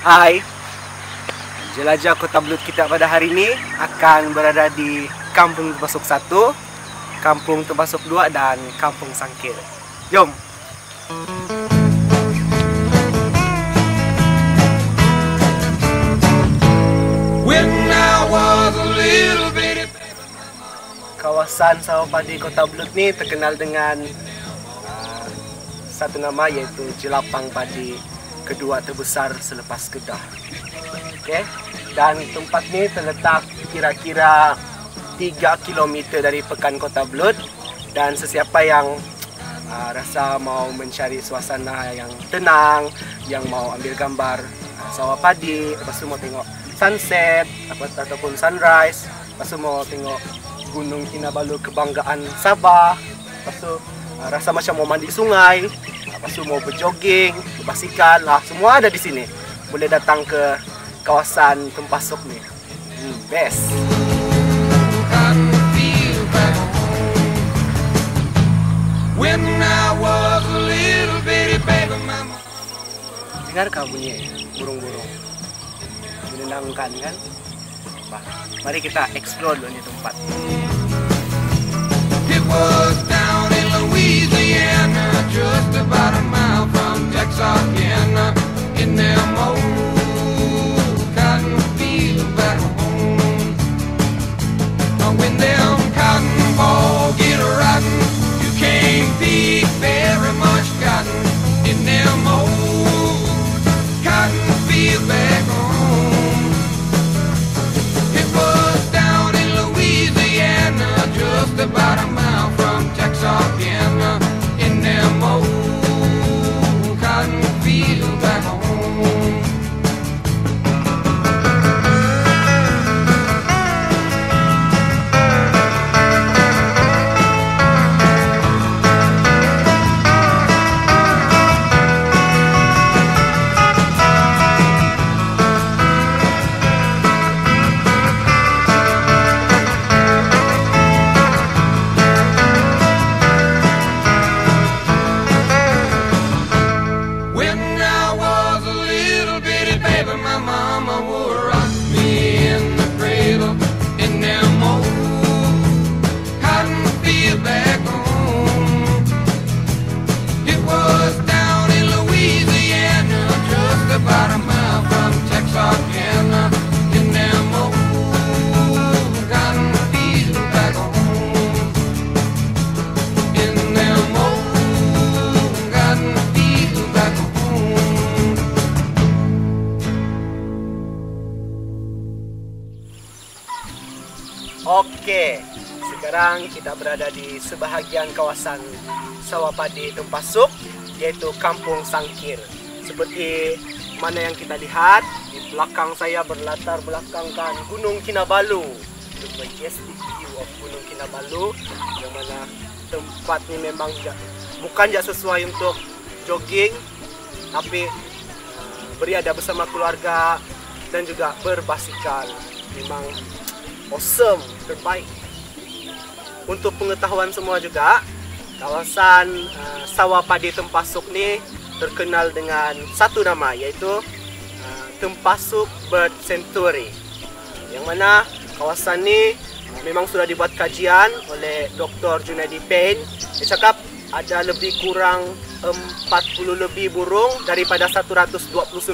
Hai, jelajah Kota Belud kita pada hari ini akan berada di Kampung Terpasuk 1, Kampung Terpasuk 2 dan Kampung Sangkir. Jom! Kawasan sawah padi Kota Belud ni terkenal dengan satu nama, iaitu Jelapang Padi kedua terbesar selepas Kedah. Okey, dan tempat ni terletak kira-kira 3 km dari pekan Kota Belud, dan sesiapa yang rasa mau mencari suasana yang tenang, yang mau ambil gambar sawah padi, lepas tu mau tengok sunset ataupun sunrise, lepas tu mau tengok Gunung Kinabalu kebanggaan Sabah, lepas tu rasa macam mau mandi sungai, lepas tu mau berjogging, berbasikal lah, semua ada di sini. Boleh datang ke kawasan Terpasuk ni. Best. Dengarkah bunyi burung-burung? Menenangkan kan? Bah, mari kita explore dulu ni tempat. It was down in Louisiana, just about a mile from Texarkana, in them old cotton fields back home. When them cotton balls get rotten, you can't pick very much cotton in them old cotton fields back home. It was down in Louisiana, just about a mile from Texarkana, in them old cotton fields back home. Okey, sekarang kita berada di sebahagian kawasan sawah padi Terpasuk, iaitu Kampung Sangkir. Seperti mana yang kita lihat, di belakang saya berlatar belakangkan Gunung Kinabalu, the majestic view of Gunung Kinabalu, yang mana tempat ini memang bukan sesuai untuk jogging, tapi berada bersama keluarga dan juga berbasikal. Memang awesome, terbaik. Untuk pengetahuan semua juga, kawasan sawah padi Terpasuk ni terkenal dengan satu nama, iaitu Terpasuk Bird Sanctuary, yang mana kawasan ni memang sudah dibuat kajian oleh Dr. Junaidi Pain. Dia cakap ada lebih kurang 40 lebih burung daripada 129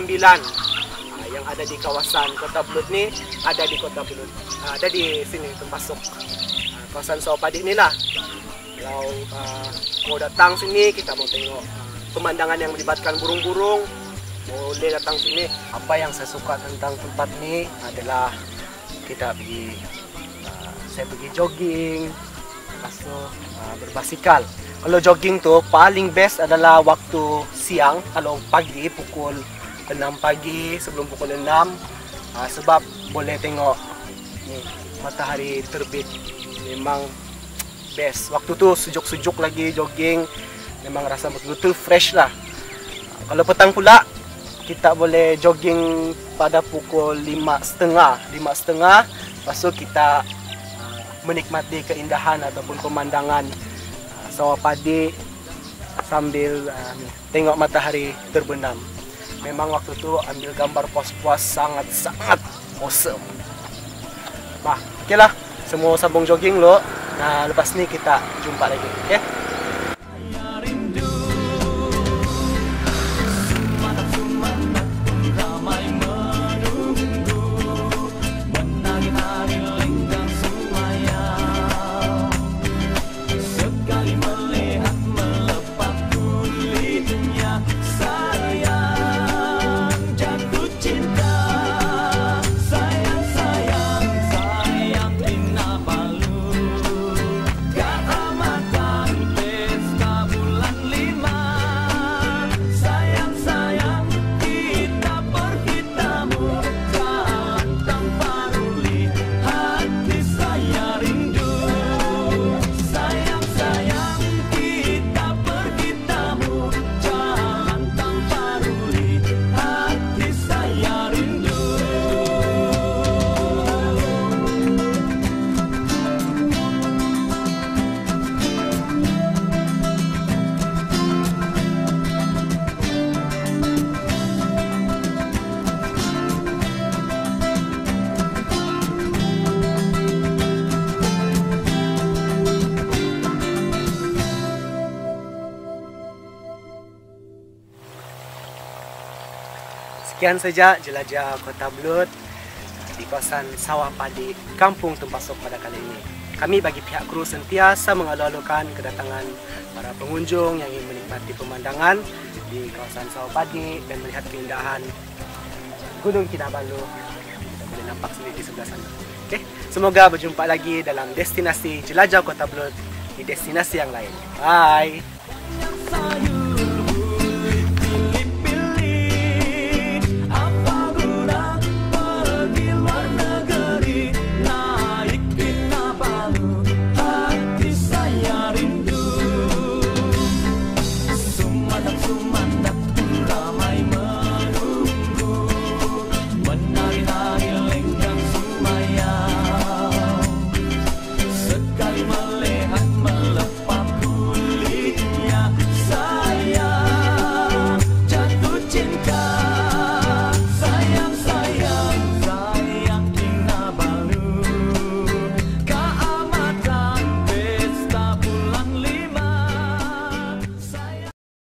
yang ada di kawasan Kota Belud ni, ada di Kota Belud, ada di sini Terpasuk, kawasan sawah padi inilah. Kalau mau datang sini, kita mau tengok pemandangan yang melibatkan burung-burung, boleh datang sini. Apa yang saya suka tentang tempat ni adalah kita pergi, saya pergi jogging, lepas tu berbasikal. Kalau jogging tu paling best adalah waktu siang, kalau pagi pukul 6 pagi, sebelum pukul 6, sebab boleh tengok matahari terbit. Memang best. Waktu tu sejuk-sejuk lagi jogging, memang rasa betul-betul fresh lah. Kalau petang pula, kita boleh jogging pada pukul 5.30. Lepas tu kita menikmati keindahan ataupun pemandangan sawah padi sambil tengok matahari terbenam. memang waktu itu ambil gambar pos-pos sangat-sangat awesome. Nah, oke lah, semua sambung jogging lo. Nah, lepas ni kita jumpa lagi, oke? Sekian saja jelajah Kota Belud di kawasan Sawah Padi, Kampung Tumpasuk pada kali ini. Kami bagi pihak kru sentiasa mengalu-alukan kedatangan para pengunjung yang ingin menikmati pemandangan di kawasan Sawah Padi dan melihat keindahan Gunung Kinabalu. Kita boleh nampak sendiri di sebelah sana. Oke, semoga berjumpa lagi dalam destinasi jelajah Kota Belud di destinasi yang lain. Bye!